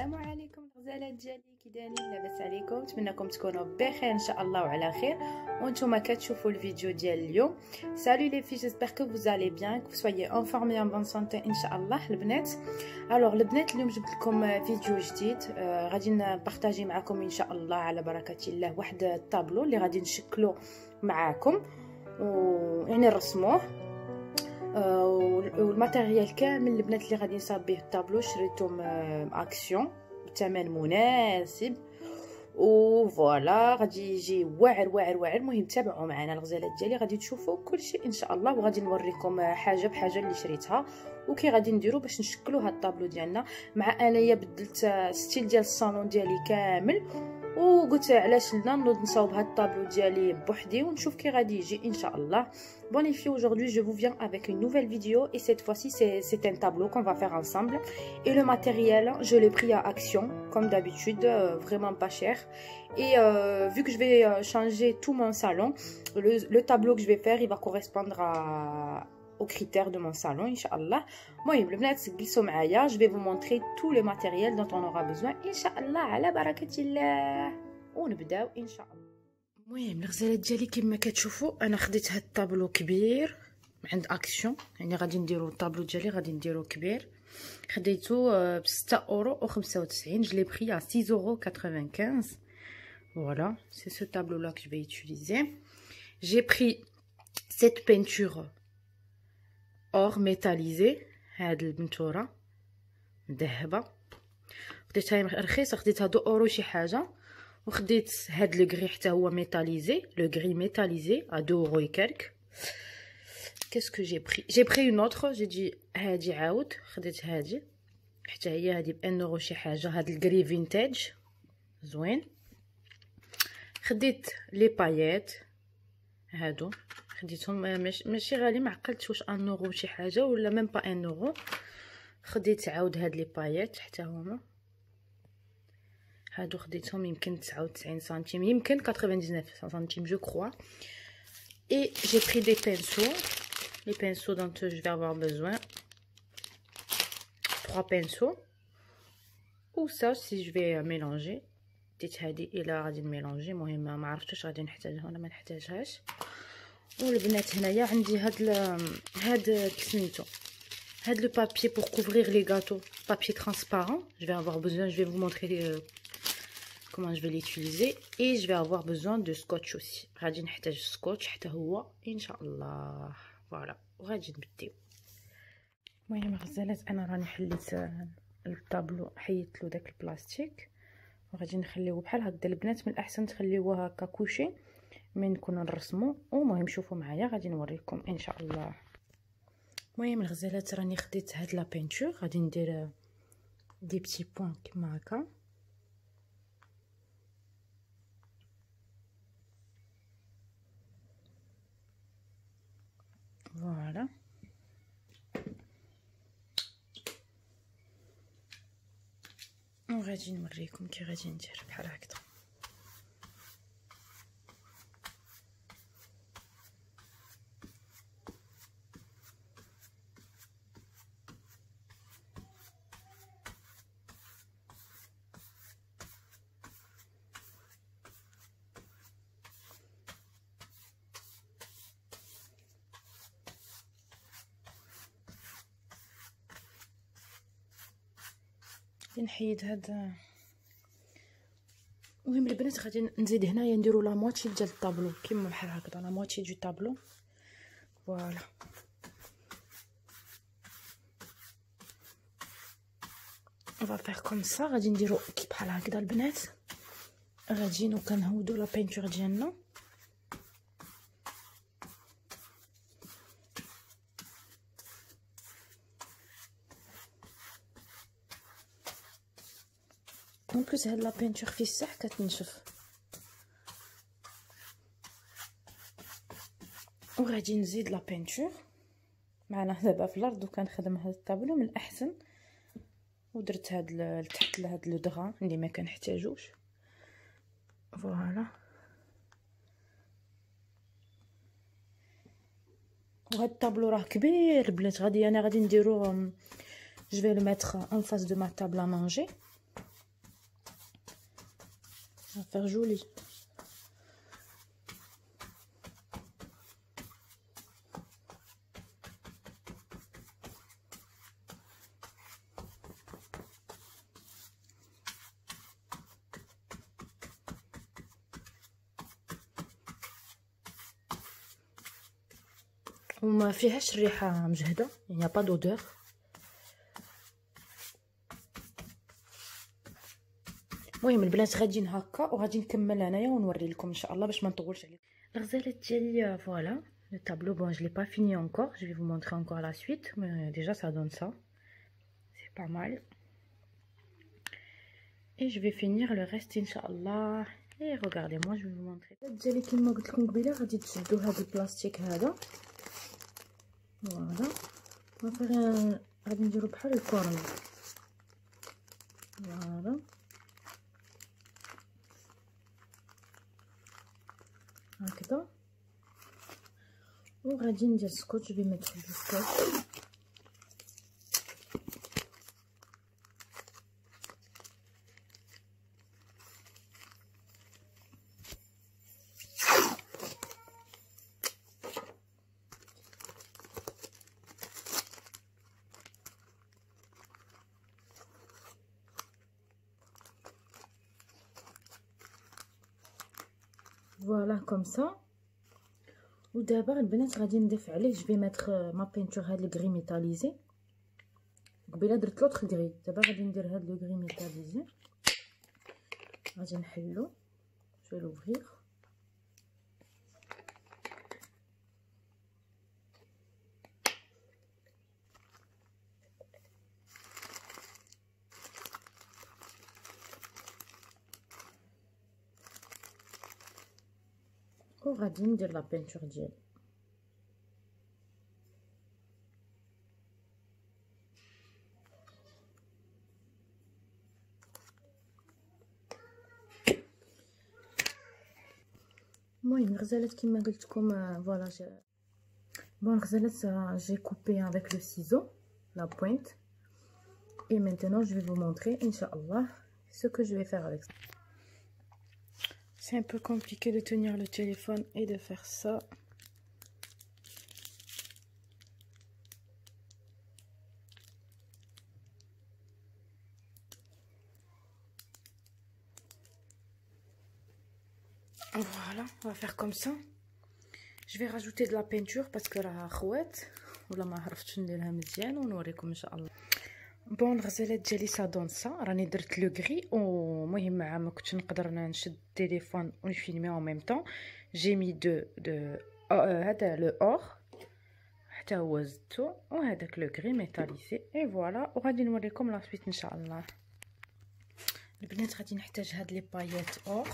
السلام عليكم الغزالات ديالي، كي دايرين؟ لاباس عليكم؟ نتمنىكم تكونوا بخير ان شاء الله وعلى خير وانتم كتشوفوا الفيديو ديال اليوم. سالو لي في، جيسبر كو vous allez bien, que vous soyez en forme et en bonne santé ان شاء الله البنات. الوغ البنات، اليوم جبت لكم فيديو جديد، غادي نبارطاجي معكم ان شاء الله على بركه الله واحد الطابلو اللي غادي نشكلو معاكم ويعني نرسموه. والماتيريال كامل البنات اللي غادي نصاوب به الطابلو شريتهم اكسيون بثمن مناسب، وفوالا غادي يجي واعر واعر واعر. المهم تابعوا معنا الغزالات ديالي، غادي تشوفوا كل شيء ان شاء الله، وغادي نوريكم حاجه بحاجه اللي شريتها وكي غادي نديروا باش نشكلوا هاد الطابلو ديالنا. مع انايا بدلت ستيل ديال الصالون ديالي كامل، وقلت علاش لنا نوض نصاوب هاد الطابلو ديالي بوحدي ونشوف كي غادي يجي ان شاء الله. Bon les filles, aujourd'hui je vous viens avec une nouvelle vidéo et cette fois-ci c'est un tableau qu'on va faire ensemble. Et le matériel, je l'ai pris à Action comme d'habitude, vraiment pas cher. Et vu que je vais changer tout mon salon, le tableau que je vais faire il va correspondre aux critères de mon salon, Inch'Allah. Moi, je vais vous montrer tout le matériel dont on aura besoin, Inch'Allah, ala barakatillah. ونبداو ان شاء الله. المهم الغزالات ديالي كما كتشوفوا انا خديت هاد الطابلو كبير عند اكسيون، يعني غادي نديرو الطابلو ديالي غادي نديرو كبير. خديتو ب 6,95€. je l'ai pris à 6,95€. voilà, c'est ce tableau là que je vais utiliser. J'ai pris cette peinture or métallisée، هاد البنتوره مذهبه خديتها رخيصه، خديتها 2 اورو شي حاجه. وخديت هاد لو غري حتى هو ميتاليزي، لو غري ميتاليزي à 2 اورو et quelques. qu'est-ce que j'ai pris? j'ai pris une autre. j'ai dit هادي عاود خديت هادي حتى هي هادي ب 1 اورو شي حاجه. هاد الغري فينتاج زوين. خديت لي بايات هادو، خديتهم ماشي غالي، ما عقلتش واش 1 اورو شي حاجه ولا ميم با 1 اورو. خديت عاود هاد لي بايات حتى هما هادو، خديتهم يمكن 99 سنتيم، يمكن 99 سنتيم جو crois. Et j'ai pris des pinceaux, les pinceaux dont je vais avoir besoin, 3 pinceaux. ou ça si je vais mélanger. ديت هادي الى غادي نميلونجي، المهم ما عرفتش غادي نحتاجها ولا ما نحتاجهاش. والبنات هنايا عندي هاد كسميتو هاد le papier pour couvrir les gâteaux, papier transparent. je vais avoir besoin, je vais vous montrer comment je vais l'utiliser. Et je vais avoir besoin de scotch aussi. غادي نحتاج سكوتش حتى هو ان شاء الله. فوالا وغادي نبداو. المهم غزالات انا راني حليت الطابلو، حيدت له داك البلاستيك وغادي نخليوه بحال هكذا. البنات من الاحسن تخليوه هكا كوشي من نكونوا نرسمو. المهم شوفوا معايا غادي نوريكم ان شاء الله. المهم الغزالات راني خديت هاد لا بينتور، غادي ندير دي بتي بوين كما هكا. فوالا وغادي نوريكم كي غادي ندير بحال هكذا. نحيد هذا. المهم البنات غادي نزيد هنايا نديرو لا موتي ديال الطابلو كيما بحال هكذا، لا موتي دو طابلو. فوالا on va faire comme ça. غادي نديرو كي بحال هكذا البنات. غادي كنهودو لا بينتور ديالنا. en plus هاد لا بينتور في الساح كتنشف. وغادي نزيد لا بينتور معنا دابا في الارض، وكنخدم هاد الطابلو من الاحسن. ودرت هاد لتحت لهاد لو دغا اللي ما كنحتاجوش. فوالا وهاد الطابلو راه كبير البنات. انا غادي نديرو je vais le mettre en face de ma table à manger. Ça va faire joli. وما فيهاش الريحه مجهده، يعني با دودور. المهم البنات غاديين هكا وغادي نكمل انايا ونوري لكم ان شاء الله باش ما نطولش عليكم. الغزاله ديالي فوالا le tableau. Bon, je l'ai pas fini encore, je vais vous montrer encore la suite, mais déjà ça donne ça, c'est pas mal. Et je vais finir le reste inchallah. Et regardez, moi je vais vous montrer ديالي كيما قلت لكم قبيله. غادي تشدوا هذا البلاستيك هذا فوالا، غادي نديرو بحال الكورن فوالا هكذا، وغادي ندير سكوتش. جو في ميتر دو سكوتش. فوالا كوم سا. ودابا البنات غادي نضيف عليه جو في ميتر ما بينتور هاد الكري ميتاليزي. قبيله درت لوطخ كري، دابا غادي ندير هاد لو كري ميتاليزي. غادي نحلو جو لوفرير. وغادي ندير لا بينتور ديالي. المهم الغزالات كما قلت لكم فوالا بون الغزالات j'ai coupé avec le ciseau la pointe et maintenant je vais vous montrer inchallah ce que je vais faire avec ça. C'est un peu compliqué de tenir le téléphone et de faire ça. Voilà, on va faire comme ça. Je vais rajouter de la peinture parce que la خوات ولا ما عرفتش نديرها مزيان ونوريكم ان شاء الله. بون الغزالات ديالي سا دون سا، راني درت لو غري ومهم مع ما كنتش نقدر نشد التليفون ونفيلمي اون ميم طون جي مي دو هذا لو اور حتى هو زدتو وهذاك لو غري ميتاليزي اي فوالا. وغادي نوريكم لا سويت ان شاء الله. البنات غادي نحتاج هاد لي بايات اور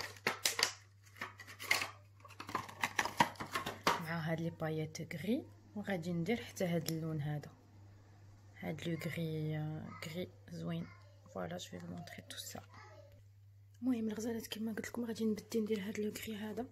مع هاد لي بايات غري، وغادي ندير حتى هاد اللون هذا، هاد لو غري زوين فوالا. جو في مونطري تو سا. المهم الغزالات كما قلت لكم غادي نبدي ندير هاد لو غري هذا.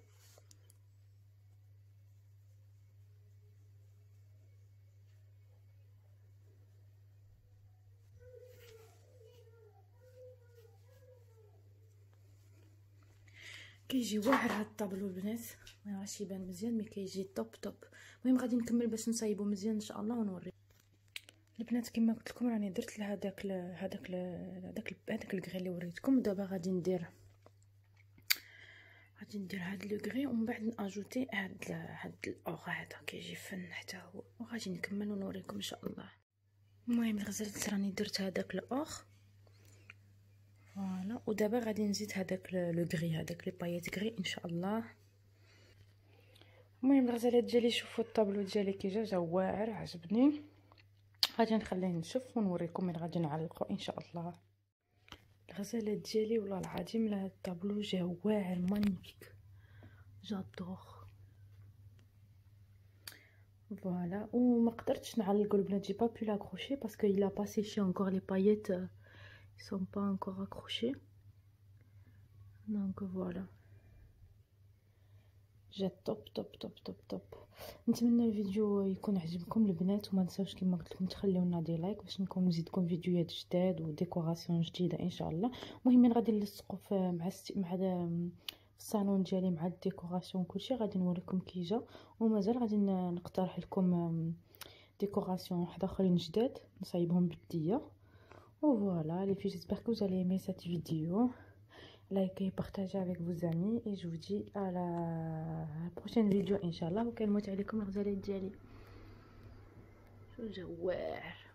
كيجي واعر هاد الطابلو البنات، ما عرفتش يبان مزيان مي كيجي توب توب. المهم غادي نكمل باش نصايبو مزيان ان شاء الله ونوري البنات. كما قلت لكم راني درت لهذاك الكغي اللي وريتكم. دابا غادي ندير هاد لو غري ومن بعد ناجوتي هاد الاوغ هذا كيجي فن حتى هو، وغادي نكمل ونوريكم ان شاء الله. المهم الغزالات راني درت هذاك الاوغ فوالا، ودابا غادي نزيد هذاك لو غري هذاك لي بايات غري ان شاء الله. المهم الغزالات ديالي شوفوا الطابلو ديالي كي جا واعر عجبني. غادي نخليه نشف ونوريكم من غادي نعلقو ان شاء الله. الغزالات ديالي والله العظيم لهاد الطابلو جا واعر مانيفيك جادور فوالا. وما قدرتش نعلقو البنات، جي با بو لاكروشي باسكو il a pas séché encore les paillettes ils sont pas encore accrochés donc voilà. جات توب توب توب توب توب. نتمنى الفيديو يكون عجبكم البنات، وما تنساوش كما قلت لكم تخليو لنا دي لايك باش نكون نزيدكم فيديوهات جداد وديكوراسيون جديده ان شاء الله. المهم غادي نلصقوا مع الصالون ديالي مع الديكوراسيون كلشي غادي نوريكم كي جا، ومازال غادي نقترح لكم ديكوراسيون واحد اخرين جداد نصايبهم بيديا. وفوالا les filles, j'espère que vous allez aimer cette vidéo. Likez, partagez avec vos amis et je vous dis à la prochaine vidéo Inch'Allah. وكنموت عليكم الغزالات ديالي. شو جوار.